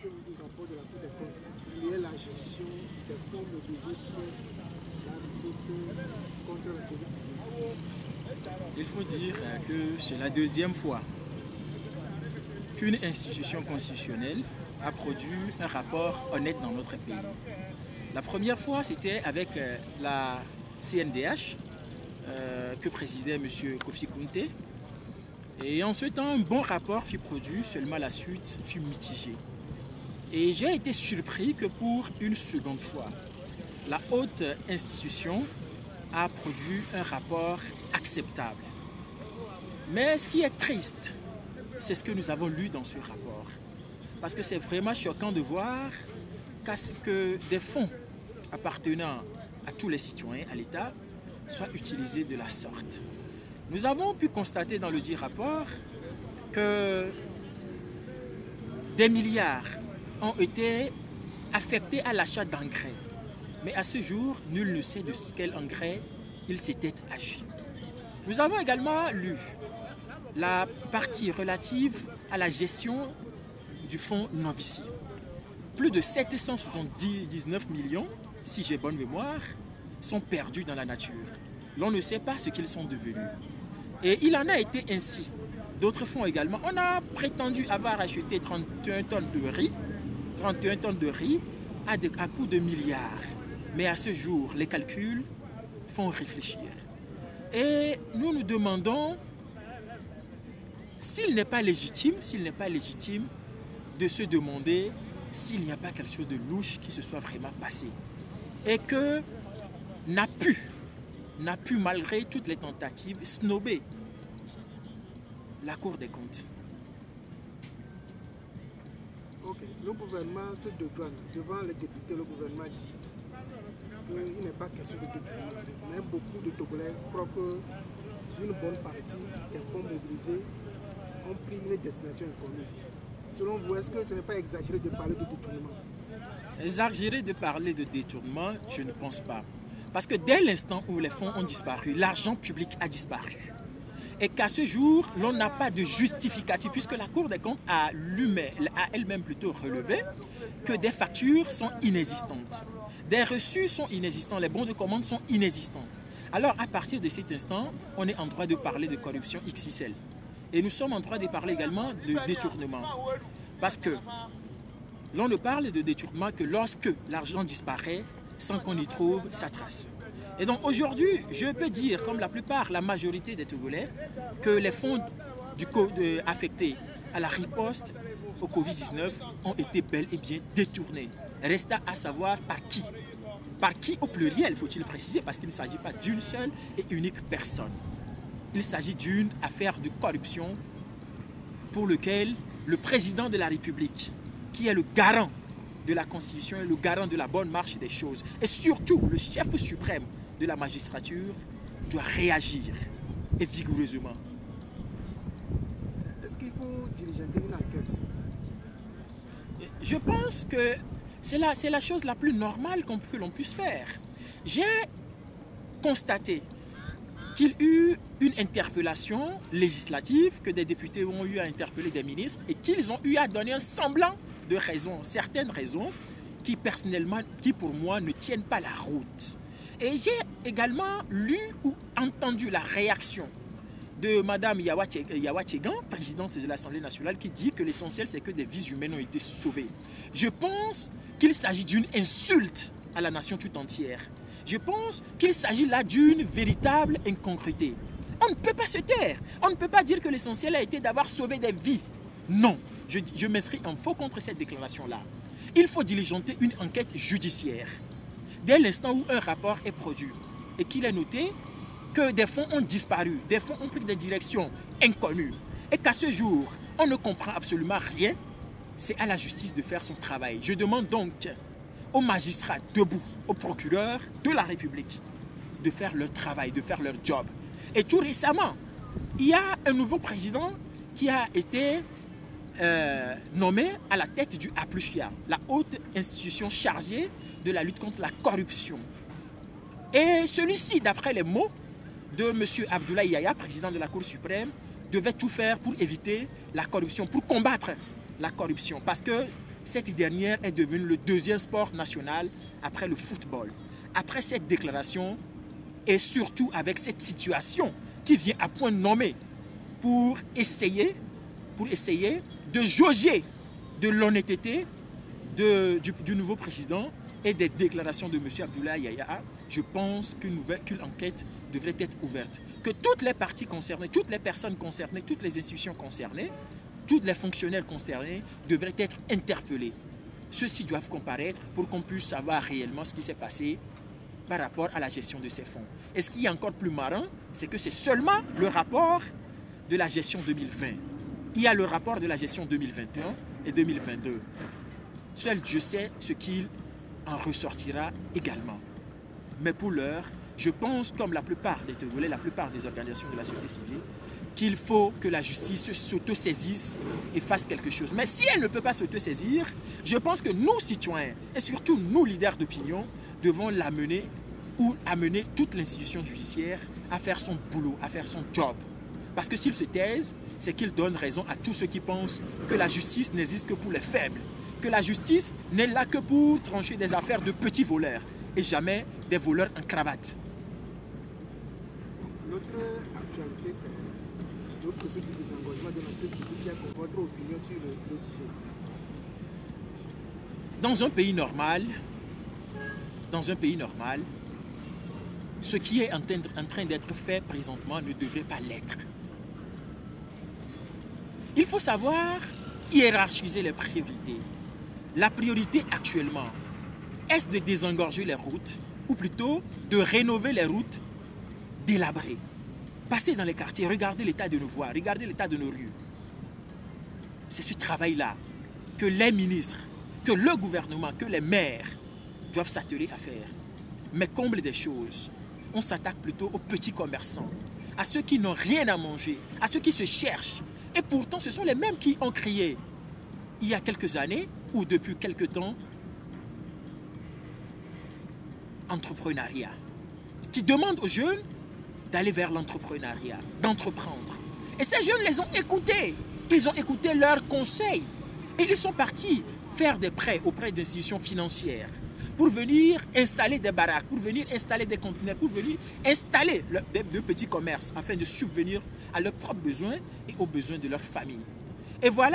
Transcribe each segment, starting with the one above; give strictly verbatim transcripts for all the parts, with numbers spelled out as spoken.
pensez-vous du rapport de la Cour des comptes lié à la gestion des fonds mobilisés pour la riposte contre la Covid dix-neuf? Il faut dire que c'est la deuxième fois qu'une institution constitutionnelle a produit un rapport honnête dans notre pays. La première fois, c'était avec la C N D H euh, que présidait M. Kofi Kounté. Et en ce temps, un bon rapport fut produit, seulement la suite fut mitigée. Et j'ai été surpris que pour une seconde fois, la haute institution a produit un rapport acceptable. Mais ce qui est triste, c'est ce que nous avons lu dans ce rapport. Parce que c'est vraiment choquant de voir que des fonds appartenant à tous les citoyens, à l'État, soient utilisés de la sorte. Nous avons pu constater dans le dit rapport que des milliards ont été affectés à l'achat d'engrais. Mais à ce jour, nul ne sait de quel engrais il s'était agi. Nous avons également lu la partie relative à la gestion du fonds Novici. Plus de sept cent soixante-dix-neuf millions, si j'ai bonne mémoire, sont perdus dans la nature. L'on ne sait pas ce qu'ils sont devenus. Et il en a été ainsi. D'autres fonds également. On a prétendu avoir acheté trente et un tonnes de riz, trente et un tonnes de riz à, de, à coût de milliards. Mais à ce jour, les calculs font réfléchir. Et nous nous demandons s'il n'est pas légitime, s'il n'est pas légitime de se demander s'il n'y a pas quelque chose de louche qui se soit vraiment passé. Et que n'a pu, n'a pu malgré toutes les tentatives, snober la Cour des comptes. Ok, le gouvernement se dédouane. Devant les députés, le gouvernement dit qu'il n'est pas question de détournement. Mais beaucoup de Togolais croient qu'une bonne partie des fonds mobilisés ont pris une destination inconnue. Selon vous, est-ce que ce n'est pas exagéré de parler de détournement? Exagéré de parler de détournement, je ne pense pas. Parce que dès l'instant où les fonds ont disparu, l'argent public a disparu. Et qu'à ce jour, l'on n'a pas de justificatif, puisque la Cour des comptes a, a elle-même plutôt relevé que des factures sont inexistantes. Des reçus sont inexistants, les bons de commande sont inexistants. Alors à partir de cet instant, on est en droit de parler de corruption X X L. Et nous sommes en train de parler également de détournement. Parce que l'on ne parle de détournement que lorsque l'argent disparaît sans qu'on y trouve sa trace. Et donc aujourd'hui, je peux dire, comme la plupart, la majorité des Togolais, que les fonds du de, affectés à la riposte au Covid dix-neuf ont été bel et bien détournés. Resta à savoir par qui. Par qui au pluriel, faut-il préciser, parce qu'il ne s'agit pas d'une seule et unique personne. Il s'agit d'une affaire de corruption pour laquelle le président de la République, qui est le garant de la Constitution et le garant de la bonne marche des choses, et surtout le chef suprême de la magistrature, doit réagir et vigoureusement. Est-ce qu'il faut diligenter une enquête? Je pense que c'est la, c'est la chose la plus normale qu'on, que l'on puisse faire. J'ai constaté qu'il y a eu une interpellation législative, que des députés ont eu à interpeller des ministres et qu'ils ont eu à donner un semblant de raisons, certaines raisons qui personnellement, qui pour moi ne tiennent pas la route. Et j'ai également lu ou entendu la réaction de Mme Yawa Tchegan, présidente de l'Assemblée nationale, qui dit que l'essentiel c'est que des vies humaines ont été sauvées. Je pense qu'il s'agit d'une insulte à la nation tout entière. Je pense qu'il s'agit là d'une véritable incongruité. On ne peut pas se taire. On ne peut pas dire que l'essentiel a été d'avoir sauvé des vies. Non, je, je m'inscris en faux contre cette déclaration-là. Il faut diligenter une enquête judiciaire. Dès l'instant où un rapport est produit et qu'il est noté que des fonds ont disparu, des fonds ont pris des directions inconnues et qu'à ce jour, on ne comprend absolument rien, c'est à la justice de faire son travail. Je demande donc aux magistrats debout, aux procureurs de la République de faire leur travail, de faire leur job. Et tout récemment, il y a un nouveau président qui a été euh, nommé à la tête du Apluchia, la haute institution chargée de la lutte contre la corruption. Et celui-ci, d'après les mots de M. Abdoulaye Yaya, président de la Cour suprême, devait tout faire pour éviter la corruption, pour combattre la corruption. Parce que cette dernière est devenue le deuxième sport national après le football. Après cette déclaration, et surtout avec cette situation qui vient à point nommé pour essayer, pour essayer de jauger de l'honnêteté du, du nouveau président et des déclarations de M. Abdoulaye Yahya, je pense qu'une qu'une enquête devrait être ouverte. Que toutes les parties concernées, toutes les personnes concernées, toutes les institutions concernées, tous les fonctionnaires concernés devraient être interpellés. Ceux-ci doivent comparaître pour qu'on puisse savoir réellement ce qui s'est passé par rapport à la gestion de ces fonds. Et ce qui est encore plus marrant, c'est que c'est seulement le rapport de la gestion deux mille vingt. Il y a le rapport de la gestion deux mille vingt et un et deux mille vingt-deux. Seul Dieu sait ce qu'il en ressortira également. Mais pour l'heure, je pense, comme la plupart des Togolais, la plupart des organisations de la société civile, qu'il faut que la justice s'auto-saisisse et fasse quelque chose. Mais si elle ne peut pas s'auto-saisir, je pense que nous, citoyens, et surtout nous, leaders d'opinion, devons l'amener ou amener toute l'institution judiciaire à faire son boulot, à faire son job. Parce que s'ils se taisent, c'est qu'ils donnent raison à tous ceux qui pensent que la justice n'existe que pour les faibles, que la justice n'est là que pour trancher des affaires de petits voleurs et jamais des voleurs en cravate. L'autre actualité, c'est le processus de désengagement de l'entreprise publique. Quelle est votre opinion sur le, le sujet? Dans un pays normal, dans un pays normal, ce qui est en train d'être fait présentement ne devrait pas l'être. Il faut savoir hiérarchiser les priorités. La priorité actuellement, est-ce de désengorger les routes ou plutôt de rénover les routes délabrées? Passez dans les quartiers, regardez l'état de nos voies, regardez l'état de nos rues. C'est ce travail-là que les ministres, que le gouvernement, que les maires doivent s'atteler à faire. Mais comble des choses, on s'attaque plutôt aux petits commerçants, à ceux qui n'ont rien à manger, à ceux qui se cherchent. Et pourtant, ce sont les mêmes qui ont crié il y a quelques années ou depuis quelques temps entrepreneuriat, qui demandent aux jeunes d'aller vers l'entrepreneuriat, d'entreprendre. Et ces jeunes les ont écoutés, ils ont écouté leurs conseils et ils sont partis faire des prêts auprès d'institutions financières pour venir installer des baraques, pour venir installer des conteneurs, pour venir installer de petits commerces afin de subvenir à leurs propres besoins et aux besoins de leur famille. Et voilà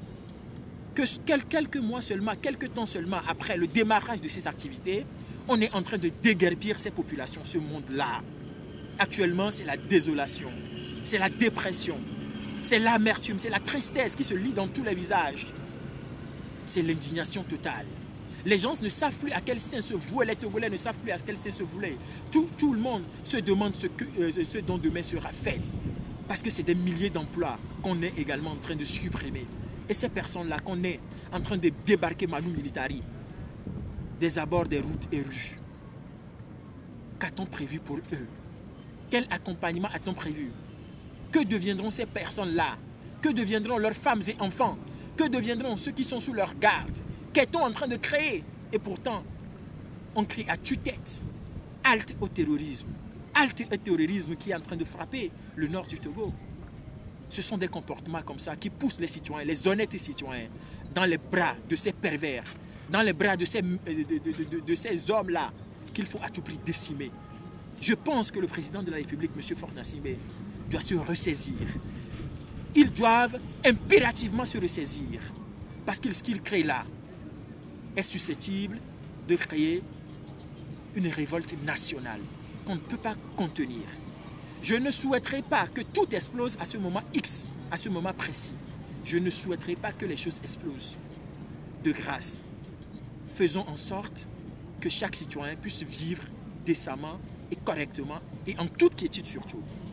que quelques mois seulement, quelques temps seulement après le démarrage de ces activités, on est en train de déguerpir ces populations, ce monde-là. Actuellement, c'est la désolation, c'est la dépression, c'est l'amertume, c'est la tristesse qui se lit dans tous les visages. C'est l'indignation totale. Les gens ne savent plus à quel sein se vouer, les Togolais ne savent plus à quel sein se vouer. Tout, tout le monde se demande ce, que, euh, ce dont demain sera fait. Parce que c'est des milliers d'emplois qu'on est également en train de supprimer. Et ces personnes-là qu'on est en train de débarquer Manu Militari des abords des routes et rues. Qu'a-t-on prévu pour eux? Quel accompagnement a-t-on prévu? Que deviendront ces personnes-là? Que deviendront leurs femmes et enfants? Que deviendront ceux qui sont sous leur garde? Qu'est-on en train de créer? Et pourtant, on crie à tue-tête. Halte au terrorisme. Halte au terrorisme qui est en train de frapper le nord du Togo. Ce sont des comportements comme ça qui poussent les citoyens, les honnêtes citoyens, dans les bras de ces pervers, dans les bras de ces, de, de, de, de ces hommes-là qu'il faut à tout prix décimer. Je pense que le président de la République, M. Faure Gnassingbé, doit se ressaisir. Ils doivent impérativement se ressaisir parce que ce qu'ils créent là est susceptible de créer une révolte nationale qu'on ne peut pas contenir. Je ne souhaiterais pas que tout explose à ce moment X, à ce moment précis. Je ne souhaiterais pas que les choses explosent. De grâce, faisons en sorte que chaque citoyen puisse vivre décemment et correctement et en toute quiétude surtout.